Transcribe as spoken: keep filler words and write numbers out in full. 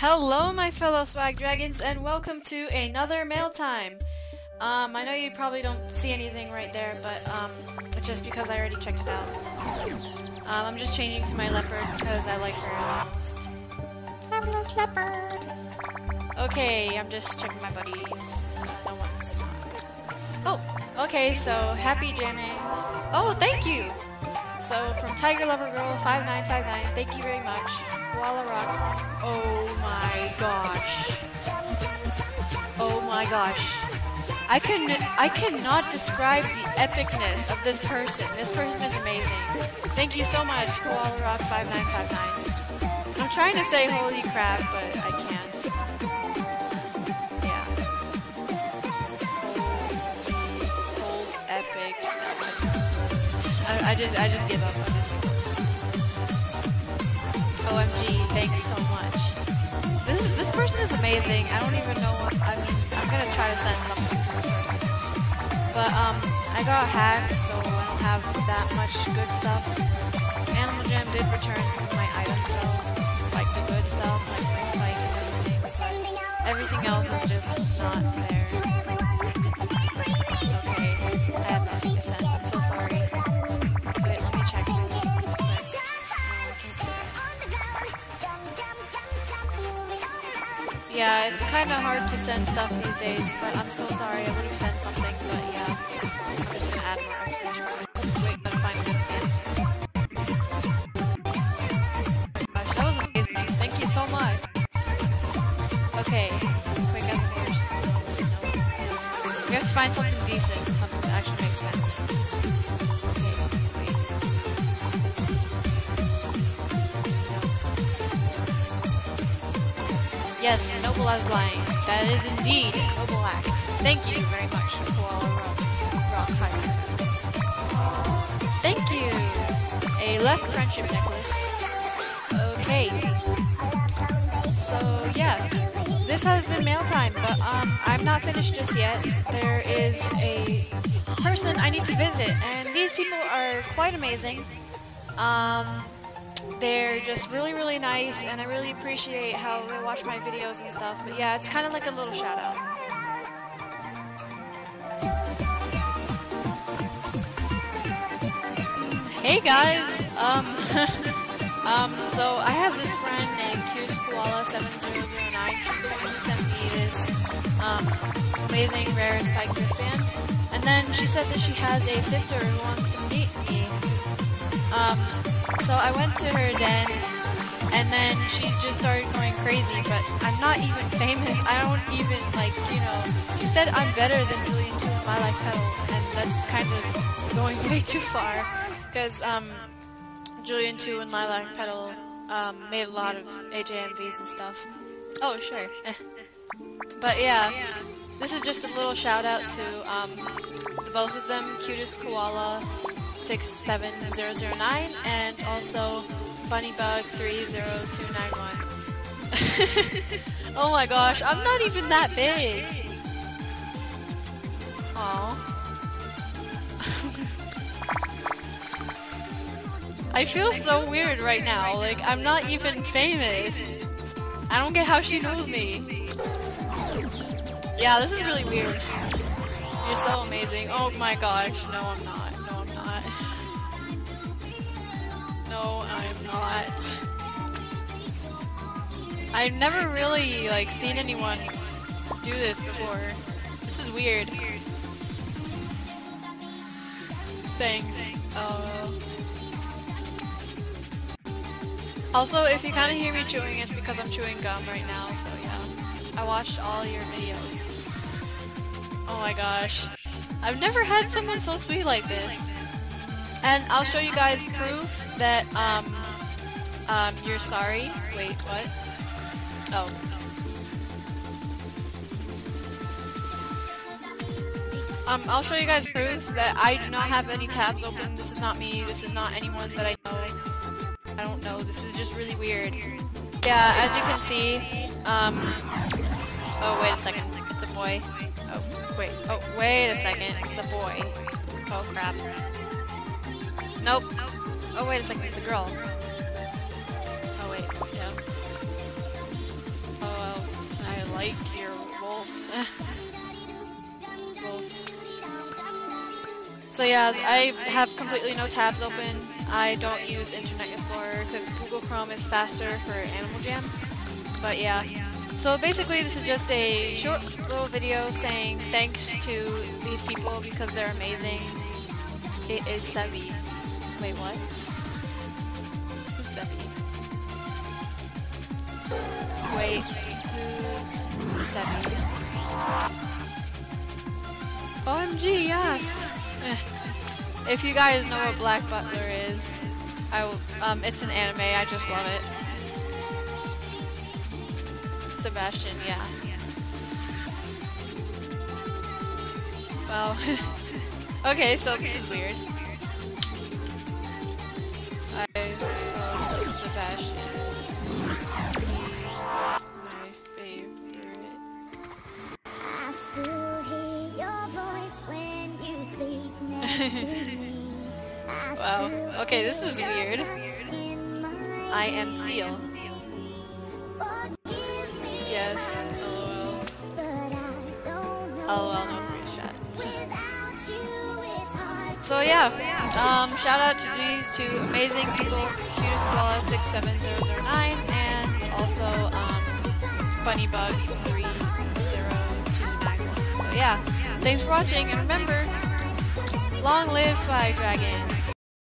Hello, my fellow swag dragons, and welcome to another mail time. Um, I know you probably don't see anything right there, but um, it's just because I already checked it out. Um, I'm just changing to my leopard because I like her the most. Fabulous leopard. Okay, I'm just checking my buddies. Uh, no one's. Oh, okay. So happy jamming. Oh, thank you. So from Tiger Lover Girl five nine five nine, thank you very much. Koala Rock. Oh my gosh. Oh my gosh. I can I cannot describe the epicness of this person. This person is amazing. Thank you so much, Koala Rock five nine five nine. I'm trying to say holy crap, but I can't. Yeah. Holy, holy epic. I, I just I just give up on this. O M G, thanks so much. This this person is amazing. I don't even know what I mean. I'm gonna try to send something to this person. But um I got hacked, so I don't have that much good stuff. Animal Jam did return some of my items though. Like the good stuff, like my spike and everything. But everything else is just not there. Okay, I have nothing to send. I'm so sorry. Wait, let me check. Yeah, it's kind of hard to send stuff these days, but I'm so sorry. I would have sent something, but yeah. I'm just gonna add more exclamation marks. Wait, gotta find it again. Gosh, that was amazing. Thank you so much. Okay. Quick animators. No. We have to find something decent, something that actually makes sense. Okay, wait. Yes, noble as lying. That is indeed a noble act. Thank you very much, Koala Rock. Rock Fire. Thank you! A left friendship necklace. Okay. So, yeah. This has been mail time, but um, I'm not finished just yet. There is a person I need to visit, and these people are quite amazing. Um... They're just really, really nice, and I really appreciate how they watch my videos and stuff. But yeah, it's kind of like a little shout out. Hey guys! Um, um, so I have this friend named Q's Koala seven zero zero nine. She's the one who sent me this um, amazing rare spike wristband. And then she said that she has a sister who wants to meet me. Um, So I went to her den, and then she just started going crazy, but I'm not even famous. I don't even, like, you know, she said I'm better than Julian two in My Life Petal, and that's kind of going way too far, because um, Julian two in My Life Petal um, made a lot of H A M Vs and stuff. Oh, sure. But yeah, this is just a little shout out to um, the both of them, Cutest Koala six seven zero zero nine and also Bunnybug three zero two nine one. Oh my gosh, I'm not even that big. Aww. I feel so weird right now, like I'm not even famous. I don't get how she knows me. Yeah, this is really weird. You're so amazing. Oh my gosh, no I'm not. No, I'm not. I've never really, like, seen anyone do this before. This is weird. Thanks. Uh... Also, if you kind of hear me chewing, it's because I'm chewing gum right now, so yeah. I watched all your videos. Oh my gosh. I've never had someone so sweet like this. And I'll show you guys proof that, um, um, you're sorry. Wait, what? Oh. Um, I'll show you guys proof that I do not have any tabs open. This is not me. This is not anyone that I know. I don't know. This is just really weird. Yeah, as you can see, um, oh, wait a second. It's a boy. Oh, wait. Oh, wait a second. It's a boy. Oh, crap. Nope. Oh, wait a second, it's a girl. Oh, wait, yeah. like your wolf. Wolf. So yeah, I have completely no tabs open. I don't use Internet Explorer because Google Chrome is faster for Animal Jam. But yeah. So basically this is just a short little video saying thanks to these people because they're amazing. It is Sevi. Wait, what? Who's Sevi? Wait, who's Sevi? O M G, yes! Eh. If you guys know what Black Butler is, I will, um, it's an anime, I just love it. Sebastian, yeah. Wow. Okay, so this is weird. I love Sebastian. He's my favorite. I still hear your voice when you sleep next to me. Wow. Okay, this is weird. I am Seal. Yes. LOL. LOL, no screenshot. So yeah, um, shout out to these two amazing people, Cutest Koala six seven zero zero nine and also um, Bunnybugs three zero two nine one. So yeah, thanks for watching, and remember, long live Spy Dragon.